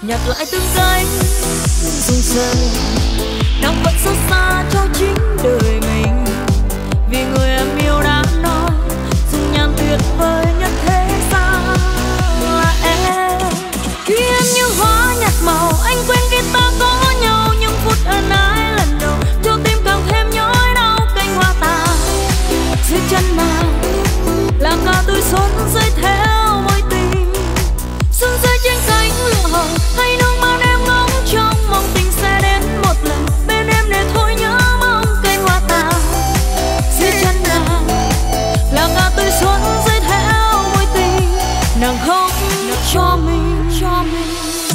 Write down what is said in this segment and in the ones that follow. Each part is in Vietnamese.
nhặt lại từng cánh rung rơi đang vẫn xót xa cho chính đời mình, vì người em yêu đã nói dung nhan tuyệt vời nhất thế gian là em. Khi em như hoa nhạt màu, anh quên khi ta có nhau, những phút ân ái lần đầu cho tim càng thêm nhói đau. Cành hoa tàn dưới chân nàng là ca tôi xuân rơi theo mối tình, xuân rơi trên cánh lụa hồng, hay nước mắt em ngóng trong mong tình sẽ đến một lần bên em để thôi nhớ mong. Cành hoa tàn dưới chân nàng là ca tôi xuân rơi theo mối tình, nàng khóc cho mình, cho mình.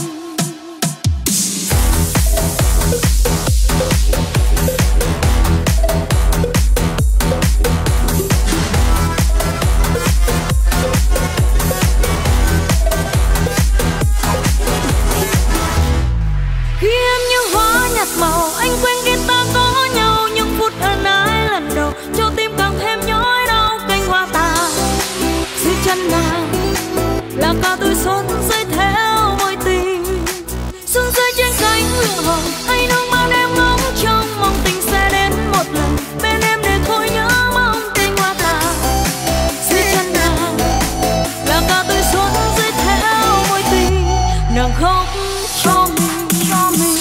Màu anh quên khi ta có nhau, những phút ân ái lần đầu cho tim càng thêm nhói đau. Cành hoa tàn dưới chân nàng là ca tôi xuân rơi theo mối tình, xuân rơi trên cánh lụa hồng, hay nước mắt em ngóng trong mong tình sẽ đến một lần bên em để thôi nhớ mong. Cành hoa tàn dưới chân nàng là ca tôi xuân rơi theo mối tình, nàng khóc cho mình, cho mình.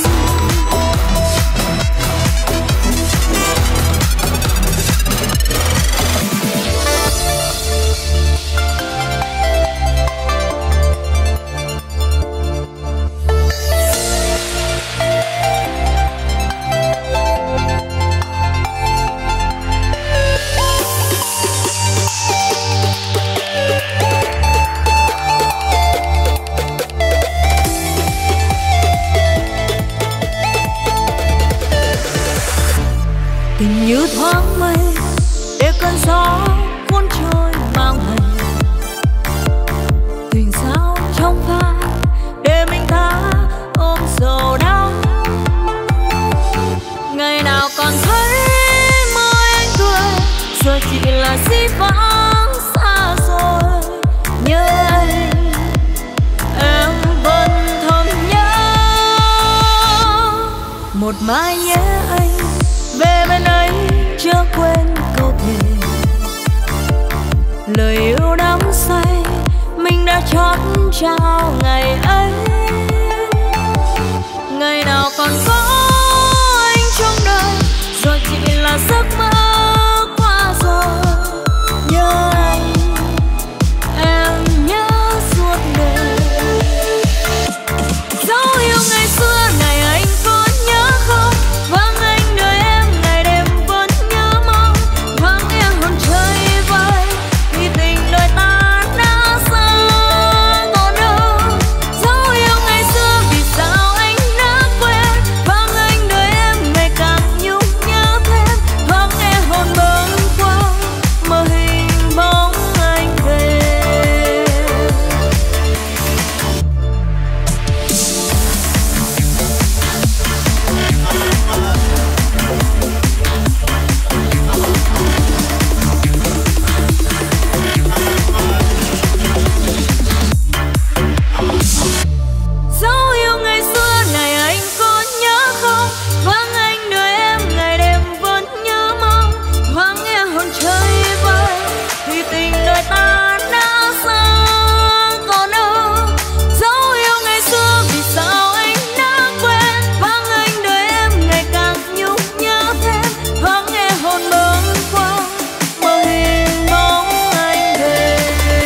Tình như thoáng mây để cơn gió cuốn trôi mang hành, tình sao trong vai để mình ta ôm sầu đau. Ngày nào còn thấy môi anh cười, giờ chỉ là dĩ vãng xa rồi. Nhớ anh em vẫn thầm nhớ, một mai nhé anh về bên ấy chưa quên câu thề, lời yêu đắm say mình đã chót trao ngày ấy. Ngày nào còn có anh trong đời, rồi chỉ là giấc mơ qua rồi. Nhớ anh em nhớ suốt đời. Dấu yêu ngày xưa này anh có nhớ không? Vắng anh đời em ngày đêm vẫn nhớ mong, thoáng nghe hồn trời vơi thì tình đời ta đã xa còn đâu. Dấu yêu ngày xưa vì sao anh đã quên, vắng anh đời em ngày càng nhung nhớ thêm, thoáng nghe hồn bâng khuâng mơ hình bóng anh về. Dấu yêu ngày xưa này anh có nhớ không? Vắng anh đời em ngày đêm vẫn nhớ mong, thoáng nghe hồn trời vơi thì tình đời ta đã xa còn đâu. Dấu yêu ngày xưa vì sao anh đã quên, vắng anh đời em ngày càng nhung nhớ thêm, thoáng nghe hồn bâng khuâng mơ hình bóng anh về.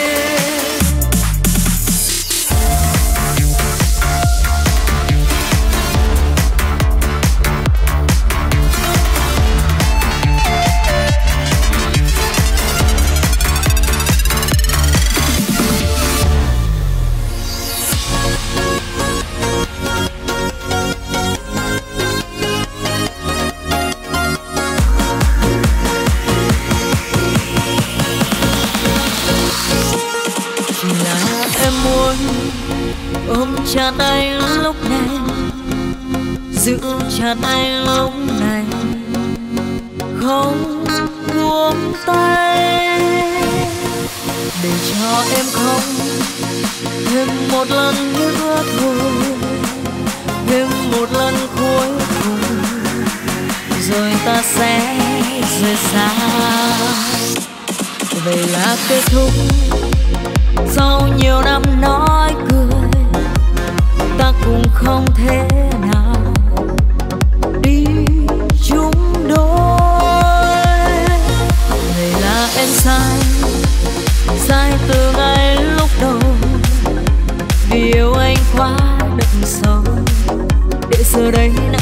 Chỉ là em muốn ôm chặt anh lúc này, giữ chặt anh lúc này, không buông tay. để cho em không thêm một lần nữa thôi, thêm một lần cuối cùng rồi ta sẽ rời xa. Vậy là kết thúc sau nhiều năm nói cười, ta cũng không thể nào đi chung đôi. Vậy là em sai, sai từ ngay lúc đầu, vì yêu anh quá đậm sâu, để giờ đây